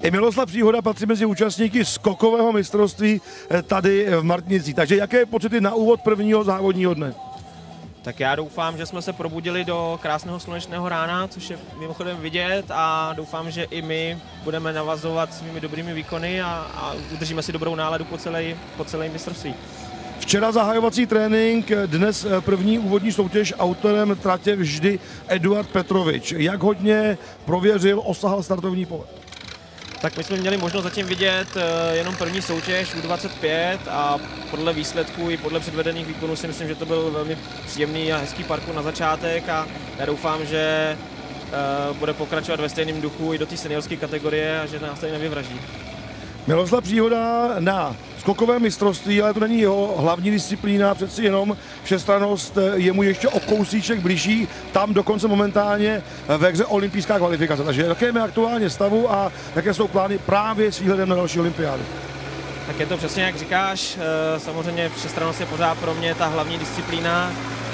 I Miloslav Příhoda patří mezi účastníky skokového mistrovství tady v Martinicích. Takže jaké pocity na úvod prvního závodního dne? Tak já doufám, že jsme se probudili do krásného slunečného rána, což je mimochodem vidět, a doufám, že i my budeme navazovat svými dobrými výkony a udržíme si dobrou náladu po celé mistrovství. Včera zahajovací trénink, dnes první úvodní soutěž, autorem tratě vždy Eduard Petrovič. Jak hodně prověřil, osahal startovní pole? Tak my jsme měli možnost zatím vidět jenom první soutěž U25 a podle výsledků i podle předvedených výkonů si myslím, že to byl velmi příjemný a hezký parkour na začátek a já doufám, že bude pokračovat ve stejném duchu i do té seniorské kategorie a že nás tady nevyvraždí. Miloslav Příhoda na skokové mistrovství, ale to není jeho hlavní disciplína, přeci jenom všestrannost je mu ještě o kousíček blížší, tam dokonce momentálně ve hře olympijská kvalifikace. Takže jaké je aktuálně stavu a jaké jsou plány právě s výhledem na další olympiádu? Tak je to přesně jak říkáš, samozřejmě všestrannost je pořád pro mě ta hlavní disciplína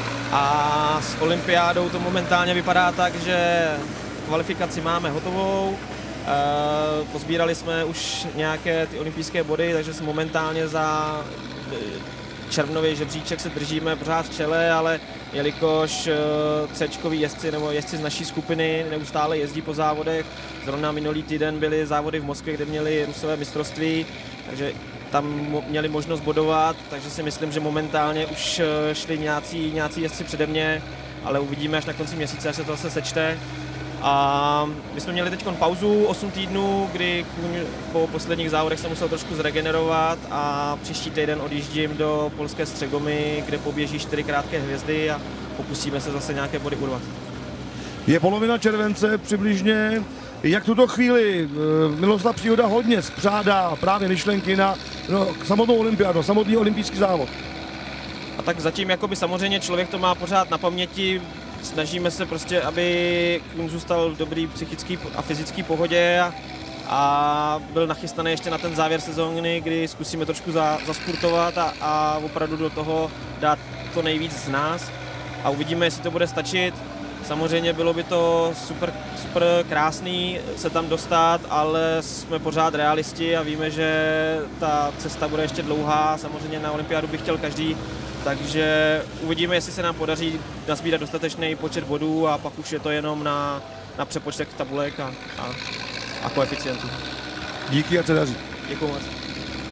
a s olympiádou to momentálně vypadá tak, že kvalifikaci máme hotovou. Pozbírali jsme už nějaké ty olympijské body, takže jsme momentálně za červnový žebříček se držíme pořád v čele, ale jelikož C-čkoví jezdci nebo jezdci z naší skupiny neustále jezdí po závodech, zrovna minulý týden byly závody v Moskvě, kde měli Rusové mistrovství, takže tam měli možnost bodovat, takže si myslím, že momentálně už šli nějací jezdci přede mě, ale uvidíme až na konci měsíce, až se to zase sečte. A my jsme měli teď pauzu 8 týdnů, kdy po posledních závodech jsem musel trošku zregenerovat a příští týden odjíždím do polské Střegomy, kde poběží 4 krátké hvězdy a pokusíme se zase nějaké body urvat. Je polovina července přibližně. Jak tuto chvíli Miloslav Příhoda hodně spřádá právě myšlenky na samotnou olympiádu, samotný olympijský závod? A tak zatím jakoby samozřejmě člověk to má pořád na paměti. Snažíme se prostě, aby zůstal v dobrý psychický a fyzický pohodě a byl nachystaný ještě na ten závěr sezóny, kdy zkusíme trošku zasportovat a opravdu do toho dát to nejvíc z nás a uvidíme, jestli to bude stačit. Samozřejmě bylo by to super krásný se tam dostat, ale jsme pořád realisti a víme, že ta cesta bude ještě dlouhá. Samozřejmě na olympiádu by chtěl každý, takže uvidíme, jestli se nám podaří nazbírat dostatečný počet bodů a pak už je to jenom na přepočtech tabulek a koeficientů. Díky a se daří. Děkuji moc.